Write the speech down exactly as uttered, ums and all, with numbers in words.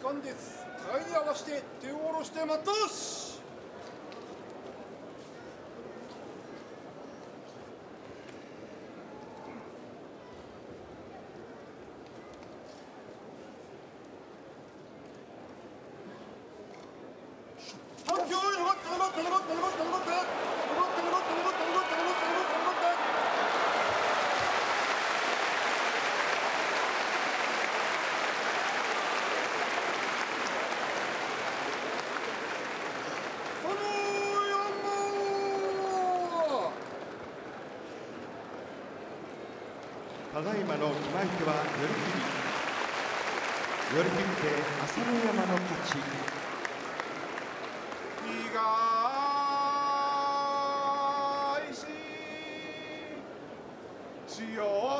間です。互いに合わせて手を下ろして待ったし。発表に粘って粘って粘って粘って粘って粘って粘って粘って粘って粘って粘ってただいまの決まり手は寄り切り。寄り切って朝乃山の勝ち。 東ししよう